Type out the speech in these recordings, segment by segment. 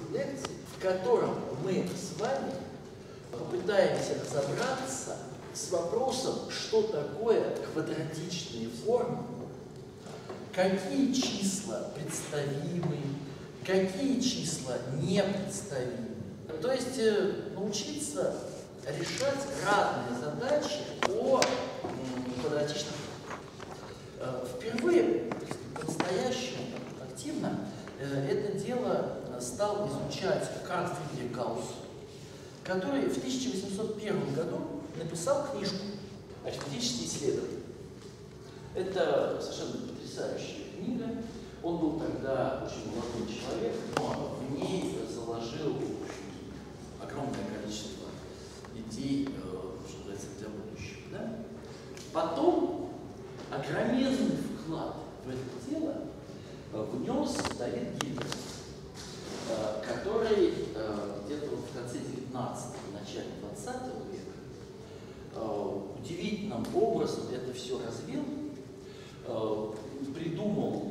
лекций, в котором мы с вами попытаемся разобраться с вопросом, что такое квадратичные формы, какие числа представимы, какие числа непредставимы. То есть научиться решать разные задачи по квадратичным формам. Впервые, по-настоящему активно, это дело стал изучать Карл Фридрих Гаусс, который в 1801 году написал книжку «Арифметические исследования». Это совершенно потрясающая книга. Он был тогда очень молодой человек, но в ней заложил огромное количество идей, что называется, для будущего. Да? Потом огроменный вклад в это дело внес Давид Гильберт, который где-то в конце 19-го, начале 20 века удивительным образом это все развил, придумал,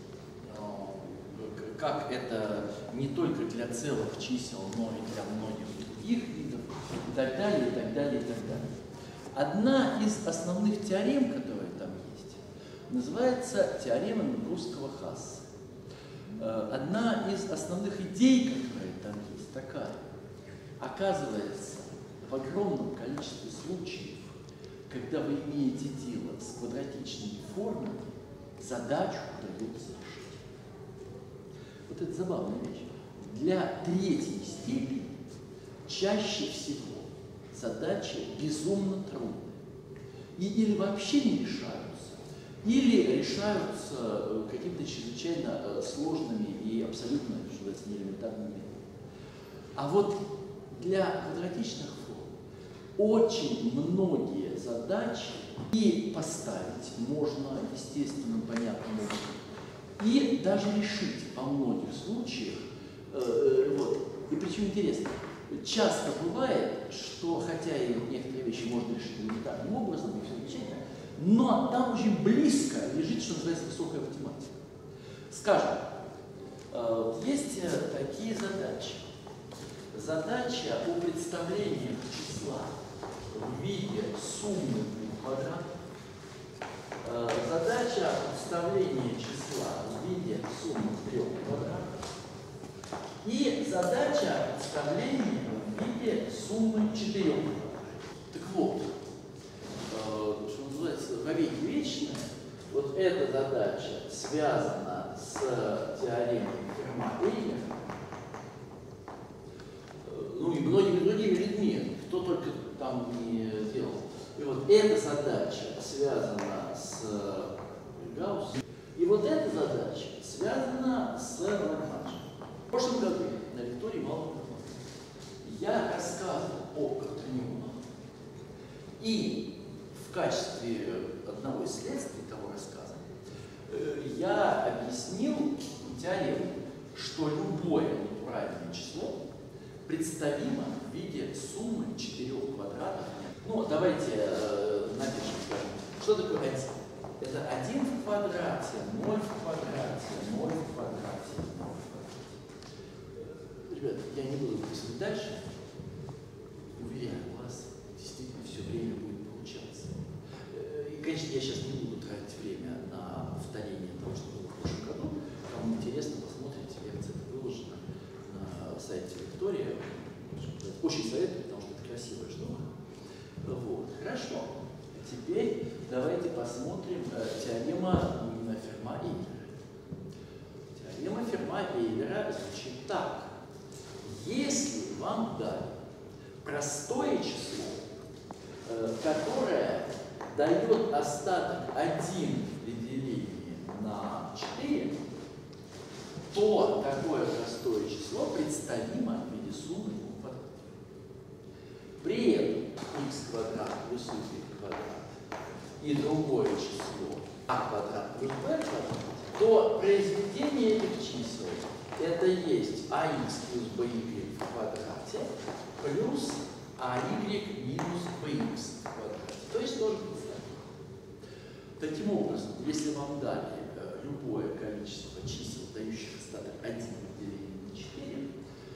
как это не только для целых чисел, но и для многих других видов, и так далее, и так далее, и так далее. Одна из основных теорем, которые там есть, называется теорема Мебрусского-Хасса. Одна из основных идей, которые там есть, такая. Оказывается, в огромном количестве случаев, когда вы имеете дело с квадратичными формами, задачу удается решить. Вот это забавная вещь. Для третьей степени чаще всего задачи безумно трудные. Или вообще не решаются, или решаются какими-то чрезвычайно сложными и абсолютно, что называется, неэлементарными методами. А вот для квадратичных форм очень многие задачи и поставить можно естественным, понятным образом, и даже решить во многих случаях. Вот. И причем интересно, часто бывает, что хотя и некоторые вещи можно решить элементарным образом, и все замечательно, но там очень близко лежит, что называется, высокая математика. Скажем, есть такие задачи. Задача о представлении числа в виде суммы двух квадратов. Задача о представлении числа в виде суммы трех квадратов. И задача о представлении в виде суммы четырех квадратов. Так вот, что называется, во веки вечные, вот эта задача связана с теоремой Ферма-Эйлера, ну и многими другими людьми, кто только там не делал. И вот эта задача связана с Гауссом, и вот эта задача связана с Лагранжем. В прошлом году на лектории малого я рассказывал о кватернионах, и в качестве одного из следствий того рассказа я объяснил теорему, что любое натуральное число представимо в виде суммы четырех квадратов. Ну, давайте напишем, скажем, что такое 1? Это 1 в квадрате, 0 в квадрате, 0 в квадрате, 0 в квадрате. Ребята, я не буду выписывать дальше. Уверяю вас, действительно все время будет получаться. И, конечно, я сейчас не буду тратить время на повторение того, что было в прошлом году. Кому интересно, посмотрите, лекция выложена на сайте Виктория. Очень советую, потому что это красивая штука. Вот. Хорошо. Теперь давайте посмотрим теорема Ферма-Эйлера. Теорема Ферма-Эйлера звучит так. Если вам дали простое число, которое дает остаток 1 при делении на 4, то такое простое число представимо в виде суммы двух квадратов. При этом x квадрат плюс y квадрат и другое число а квадрат плюс b квадрат, то произведение этих чисел это есть ax плюс by в квадрате плюс ay минус bx в квадрате. То есть тоже представим. Таким образом, если вам дали любое количество чисел, дающих остаток 1 делении на 4,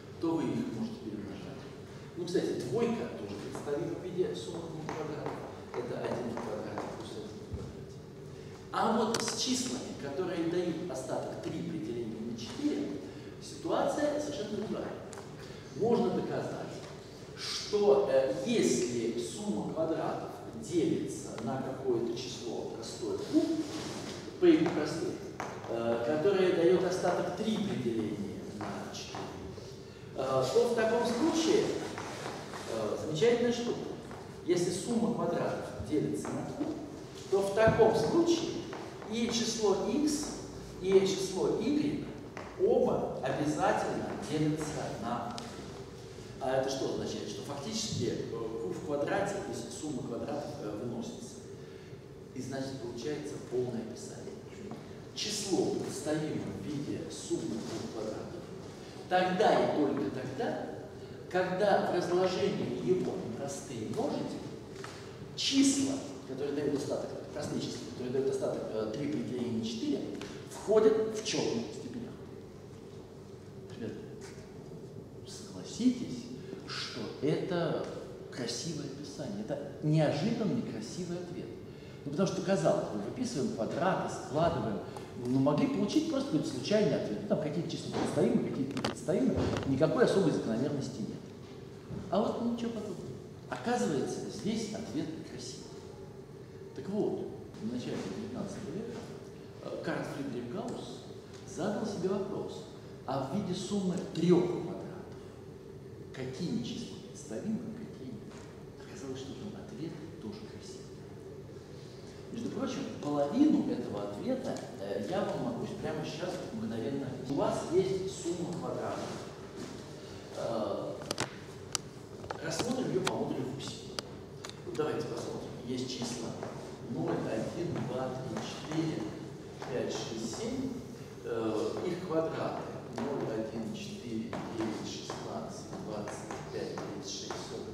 Двойка тоже представима в виде суммы двух квадратов. Это 1 в квадрате плюс 1 в квадрате. А вот с числами, которые дают остаток 3 при делении на 4, ситуация совершенно другая. Можно доказать, что если сумма квадратов делится на какое-то число простое q, p простых, которое дает остаток 3 при делении на 4, то в таком случае замечательная штука. Если сумма квадратов делится на q, то в таком случае и число x, и число y оба обязательно делятся на q. А это что означает? Что фактически q в квадрате из суммы квадратов выносится. И значит получается полное описание. Число представимо в виде суммы двух квадратов тогда и только тогда, когда в разложении его на простые множители числа, которые дают остаток, простые числа, которые дают остаток 3 при делении на 4, входят в черных степенях. Ребята, согласитесь, что это красивое описание, это неожиданный красивый ответ. Ну, потому что, казалось бы, выписываем квадраты, складываем, но могли получить просто какой-то случайный ответ. Ну, там какие-то числа представимы, какие-то непредставимы, никакой особой закономерности нет. А вот ничего подобного. Оказывается, здесь ответ красивый. Так вот, в начале 19 века Карл Фридрих Гаусс задал себе вопрос, а в виде суммы 3 квадратов какие числа представимы, какие нет? Оказалось, что там ответ тоже красивый. Между прочим, половину этого ответа я вам могу прямо сейчас мгновенно объяснить. У вас есть сумма квадратов. Рассмотрим ее по модулю Гусева. Вот давайте посмотрим. Есть числа 0, 1, 2, 3, 4, 5, 6, 7. Их квадраты 0, 1, 4, 9, 16, 25, 36,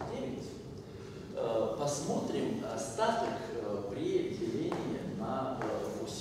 49. Посмотрим остаток при делении на 8.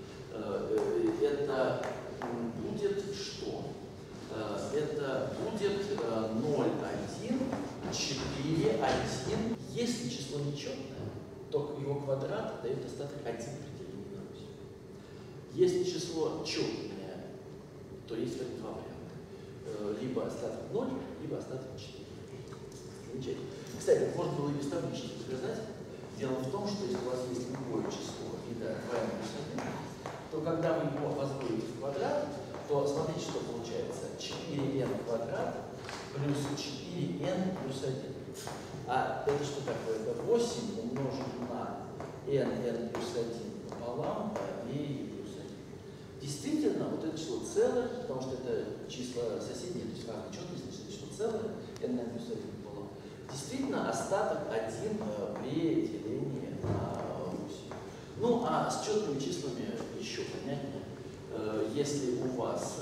Это будет что? Это будет 0, 1, 4, 1. Если число нечетное, то его квадрат дает остаток 1 при делении на 8. Если число четное, то есть два варианта. Либо остаток 0, либо остаток 4. Замечательно. Кстати, можно было и без таблички показать. Дело в том, что если у вас есть любое число вида 2n плюс 1, то когда вы его возводите в квадрат, то смотрите, что получается. 4n квадрат плюс 4n плюс 1. А это что такое? Это 8 умножить на n плюс 1 пополам по e плюс 1. Действительно, вот это число целое, потому что это числа соседние, то есть как нечетность, значит это число целое, n плюс 1 пополам. Действительно, остаток 1 при делении на 8. Ну, а с четными числами еще понятнее. Если у вас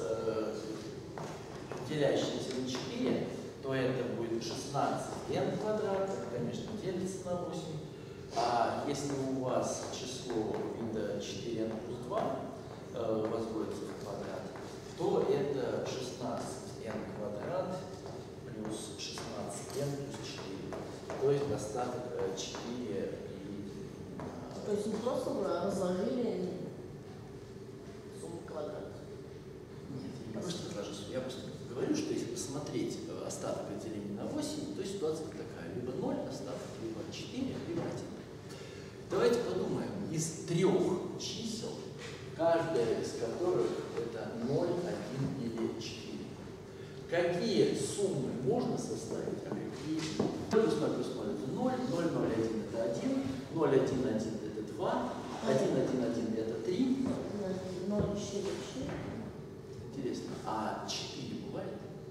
делящиеся на 4, то это будет 16n квадрат, это, конечно, делится на 8. А если у вас число вида 4n плюс 2 возводится в квадрат, то это 16n квадрат плюс 16n плюс 4. То есть остаток 4 То есть не просто разложили сумму квадратов? Нет, я не просто разложу сумму. Я просто говорю, что если посмотреть остаток при делении на 8, то ситуация такая. Либо 0 остаток, либо 4, либо 1. Давайте подумаем. Из 3 чисел, каждая из которых это 0, 1 или 4. Какие суммы можно составить, а какие нет? Плюс 0 плюс 0 это 0, 0, 0, 1 это 1, 0, 1, 1 это 2, 1, 1, 1 это 3. 0, 4, 4. Интересно, а 4 бывает?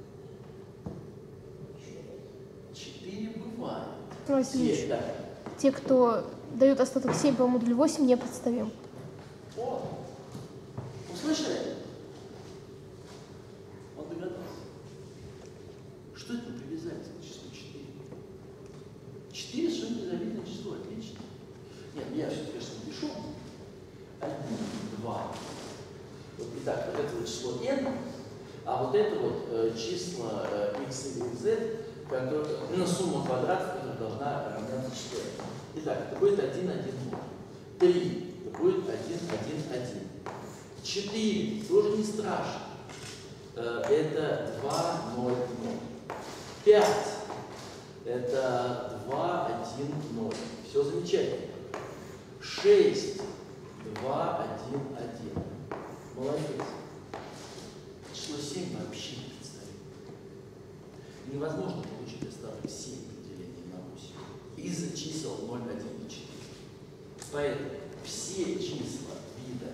4 бывает. Васильевич, Да. те, кто дают остаток 7 по модулю 8, не представим. О, услышали? Он догадался. Что это мы привязали к числу 4? 4 совершенно безобидное число, отлично. Нет, я все-таки, конечно, пишу. 1, 2. Вот, итак, вот это вот число n, а вот это вот числа x, y, z на сумму квадратов, которая должна равняться 4. Итак, это будет 1, 1, 0. 3, это будет 1, 1, 1. 4, тоже не страшно. Это 2, 0, 0. 5, это 2, 1, 0. Все замечательно. 6, 2, 1, 1. Молодец. Число 7 вообще не представим. Невозможно получить остаток 7 при делении на 8 из-за чисел 0, 1 и 4. Поэтому все числа вида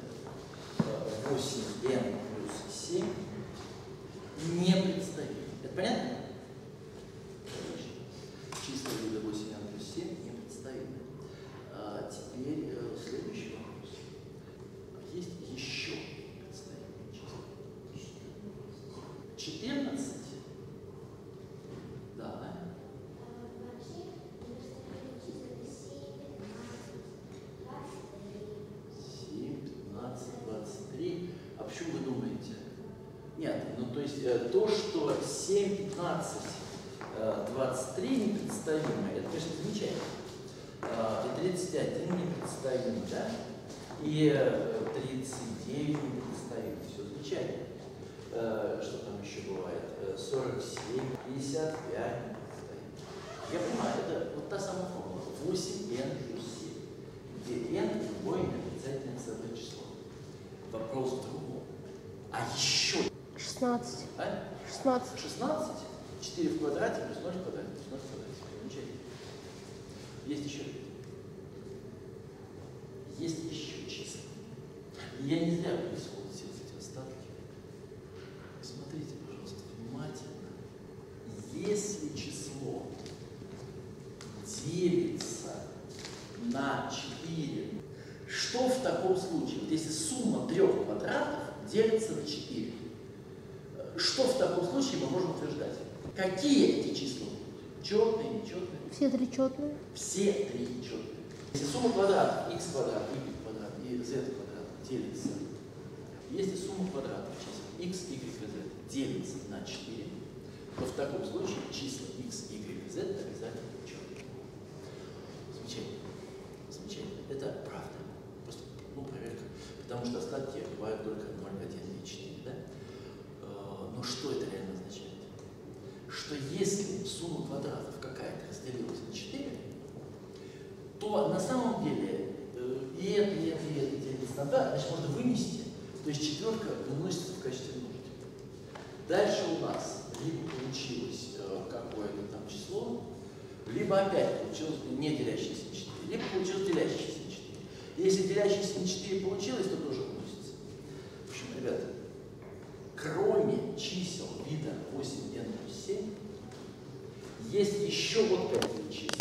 8n плюс 7 непредставимы. Это понятно? Отлично. Числа вида 8n плюс 7 непредставимы. Теперь следующий вопрос. Есть еще представимые числа. 14. Да. 7, 15, 23. А почему вы думаете? Нет, ну то есть то, что 7, 15, 23 непредставимо, это, конечно, замечательно. И 31 непредставим, да? И 39 непредставим. Все замечательно. Что там еще бывает? 47, 55 непредставим. Я понимаю, это вот та самая формула. 8n плюс 7, где n любое неотрицательное целое число. Вопрос в другом. А еще 16. а? 16. 16? 4 в квадрате плюс 0 в квадрате плюс 0 в квадрате. Замечательно. Есть еще. Есть еще числа. И я не зря вырисовал все эти остатки. Смотрите, пожалуйста, внимательно. Если число делится на 4, что в таком случае? Вот если сумма 3 квадратов делится на 4, что в таком случае мы можем утверждать? Какие эти числа будут? Четные, нечетные? Все три четные. Все 3 четные. Если сумма квадратов x квадрат, y квадрат и z квадрат делится, если сумма квадратов чисел x, y и z делится на 4, то в таком случае числа x, y и z обязательно четные. Замечательно. Замечательно. Это правда. Просто, проверка. Потому что остатки бывают только 0, 1 и 4, да? Но что это реально означает? Что если сумма квадратов какая-то разделилась на 4, то на самом деле и это делится на 2, значит, можно вынести, то есть четверка выносится в качестве множителя. Дальше у нас либо получилось какое-то там число, либо опять получилось не делящееся на 4, либо получилось делящееся на 4. Если делящееся на 4 получилось, то тоже выносится. В общем, ребята, кроме чисел вида 8n плюс 7, есть еще вот такие числа.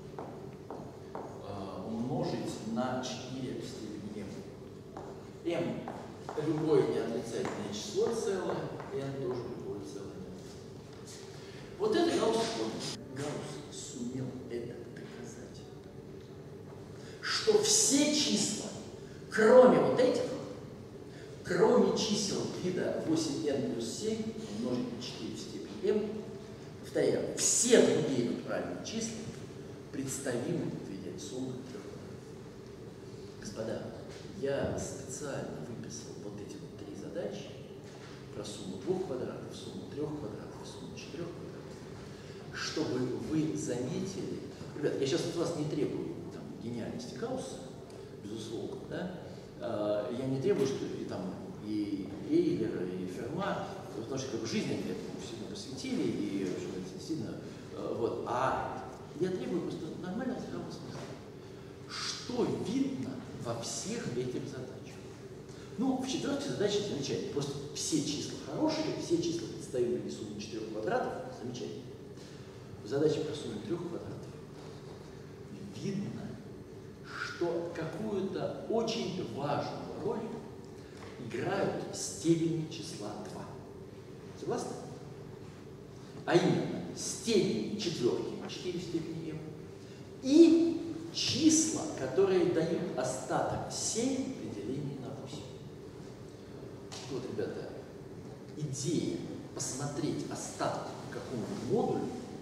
Умножить на 4 в степени m. m – любое неотрицательное число целое, n тоже любое целое неотрицательное. Вот это Гаусс понял. Гаусс сумел это доказать. Что все числа, кроме вот этих, кроме чисел вида 8n плюс 7 умножить на 4 в степени m, повторяю, все другие натуральные числа представимы в виде суммы 3 квадратов. Господа, я специально выписал вот эти вот 3 задачи про сумму 2 квадратов, сумму 3 квадратов, сумму 4 квадратов, чтобы вы заметили. Ребят, я сейчас от вас не требую там гениальности Гаусса, безусловно, да? Я не требую, что и Эйлера, и Ферма, потому что в жизни они этому всему посвятили, и что это действительно, вот. А я требую просто нормального здравого смысла. Что видно во всех этих задачах? Ну, в четвертой задаче замечательно. Просто все числа хорошие, все числа представимы в сумме 4 квадратов, замечательно. В задаче про сумму 3 квадратов видно, что какую-то очень важную роль играют степени числа 2. Согласны? А именно, степени четверки, 4 в степени m, и числа, которые дают остаток 7 при делении на 8. Вот, ребята, идея посмотреть остатки по какому-то модулю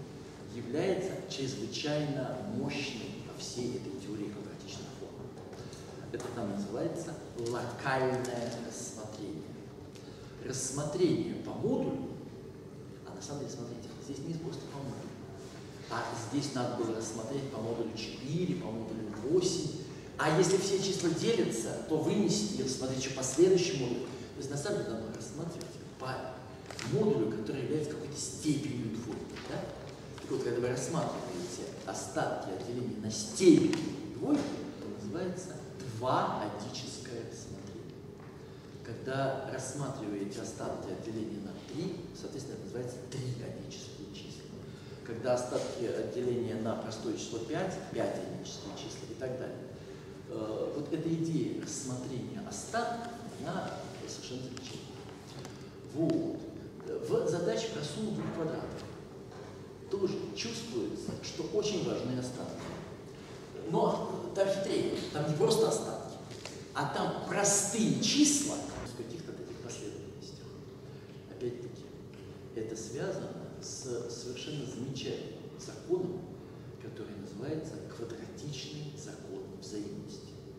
является чрезвычайно мощной во всей этой теории квадратичных форм. Это там называется локальное рассмотрение. Рассмотрение по модулю, а на самом деле, смотрите, здесь не просто по модулю, а здесь надо было рассмотреть по модулю 4, по модулю 8. А если все числа делятся, то вынести и рассмотреть еще по следующему модулю. То есть на самом деле надо рассматривать по модулю, который является какой-то степенью двойки. Да? Так вот, когда вы рассматриваете остатки отделения на степень двойки, это называется двоадическое рассмотрение. Когда рассматриваете остатки отделения на 3, соответственно, это называется триадические числа. Когда остатки отделения на простое число 5, пятиадические числа и так далее. Вот эта идея рассмотрения остатков, она совершенно замечательна. Вот. В задаче про сумму двух квадратов тоже чувствуется, что очень важны остатки. Но там хитрее, там не просто остатки, а там простые числа в каких-то таких последовательностях. Опять-таки, это связано с совершенно замечательным законом, который называется квадратичный закон взаимности.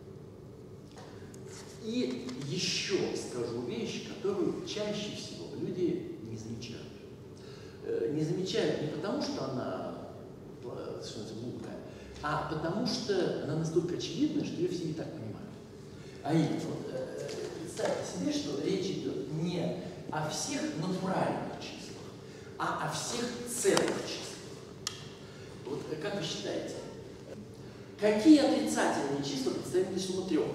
И еще скажу вещь, которую чаще всего люди не замечают. Не замечают не потому, что она совершенно глупая, а потому что она настолько очевидна, что ее все и так понимают. А именно, представьте себе, что речь идет не о всех натуральных числах, а о всех целых числах. Вот как вы считаете, какие отрицательные числа представлены сумму трех?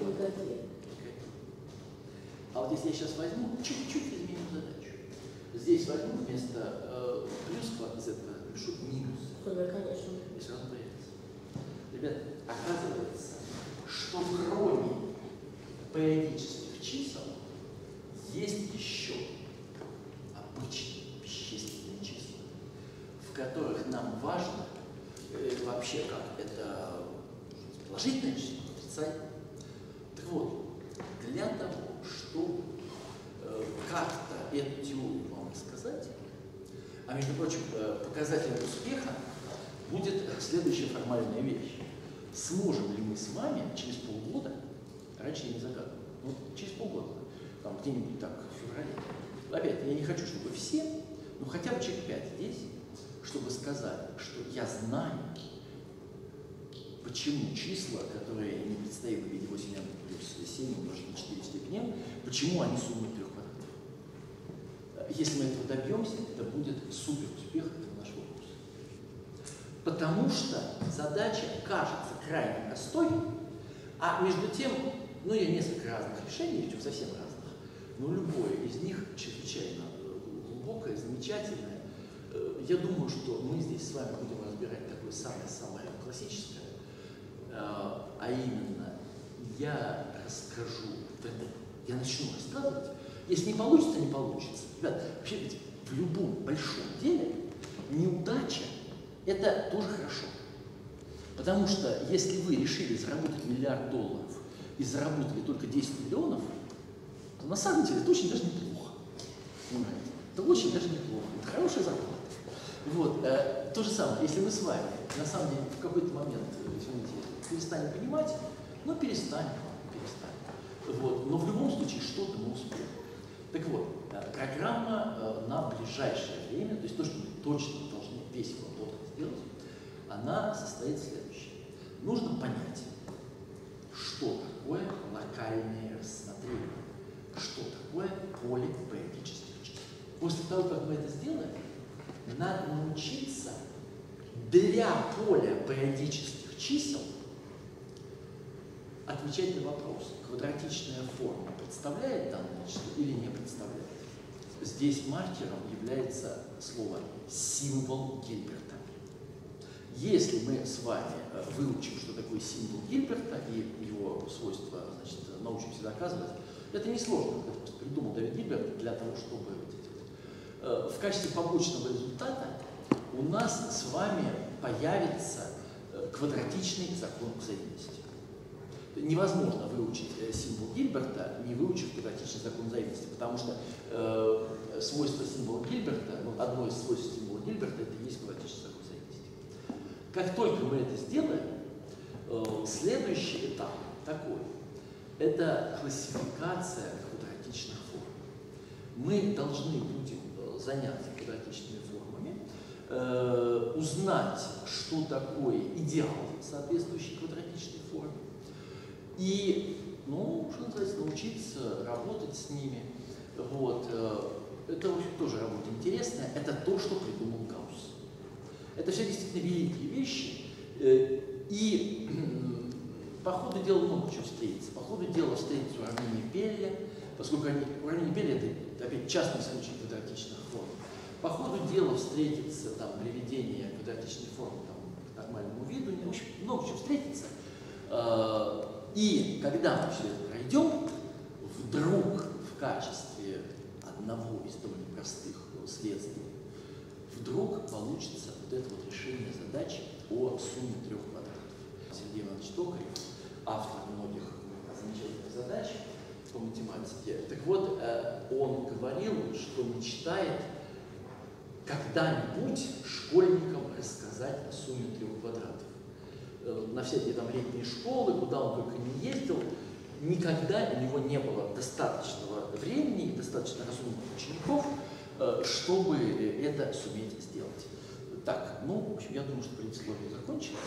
А вот если я сейчас возьму, чуть-чуть изменю задачу. Здесь возьму вместо плюс из этого напишу минус. Конечно. И сразу появится. Ребята, оказывается, что кроме периодических чисел есть еще обычные вещественные числа, в которых нам важно вообще как это положительное число, отрицательное. Так вот, для того, чтобы как-то эту теорию вам рассказать, а между прочим, показателем успеха будет следующая формальная вещь. Сможем ли мы с вами через полгода, раньше я не загадывал, но через полгода, там где-нибудь так, в феврале, опять, я не хочу, чтобы все, но хотя бы человек 5 здесь, чтобы сказать, что я знаю, почему числа, которые не предстоит в виде 8n плюс 7 умножить на 4 в степени n, почему они суммы 3 квадратов. Если мы этого добьемся, это будет супер успех этого нашего курса. Потому что задача кажется крайне простой, а между тем, ну, я несколько разных решений, причем совсем разных, но любое из них чрезвычайно глубокое, замечательное. Я думаю, что мы здесь с вами будем разбирать такое самое-самое классическое, а именно я расскажу, я начну рассказывать. Если не получится, не получится. Ребят, вообще ведь в любом большом деле неудача – это тоже хорошо. Потому что если вы решили заработать $1 миллиард и заработали только 10 миллионов, то на самом деле это очень даже неплохо. Понимаете? Это очень даже неплохо. Это хорошая зарплата. Вот. То же самое, если мы с вами, на самом деле, в какой-то момент, извините, перестанем понимать, ну, перестанем. Вот. Но в любом случае что-то мы успеем. Так вот, программа на ближайшее время, то есть то, что мы точно должны весь год сделать, она состоит в следующем. Нужно понять, что такое локальное рассмотрение, что такое поле периодических чисел. После того, как мы это сделаем, надо научиться для поля периодических чисел отвечать на вопрос, квадратичная форма представляет данное число или не представляет. Здесь маркером является слово символ Гильберта. Если мы с вами выучим, что такое символ Гильберта и его свойства, значит, научимся доказывать, это несложно, это просто придумал Давид Гильберт для того, чтобы в качестве побочного результата у нас с вами появится квадратичный закон взаимности. Невозможно выучить символ Гильберта, не выучив квадратичный закон взаимности, потому что свойство символа Гильберта, ну, одно из свойств символа Гильберта, это и есть квадратичный закон взаимности. Как только мы это сделаем, следующий этап такой. Это классификация квадратичных форм. Мы должны будем заняться квадратичными формами, узнать, что такое идеал соответствующей квадратичной форме, и, ну, что называется, научиться работать с ними. Вот. Это, в общем, тоже работа интересная. Это то, что придумал Гаусс. Это все действительно великие вещи. И по ходу дела много чего встретится. По ходу дела встретится уравнение Пелля, поскольку уравнение Пелля – это опять частный случай квадратичных форм. По ходу дела встретится там приведение квадратичной формы к нормальному виду. В общем, много чего встретится. И когда мы все это пройдем, вдруг в качестве одного из довольно простых следствий вдруг получится вот это вот решение задачи о сумме трех квадратов. Сергей Иванович Токарев, автор многих замечательных задач по математике, так вот, он говорил, что мечтает когда-нибудь школьникам рассказать о сумме трех квадратов. На всякие там летние школы, куда он только не ездил, никогда у него не было достаточного времени и достаточно разумных учеников, чтобы это суметь сделать. Так, ну, в общем, я думаю, что предисловие закончилось.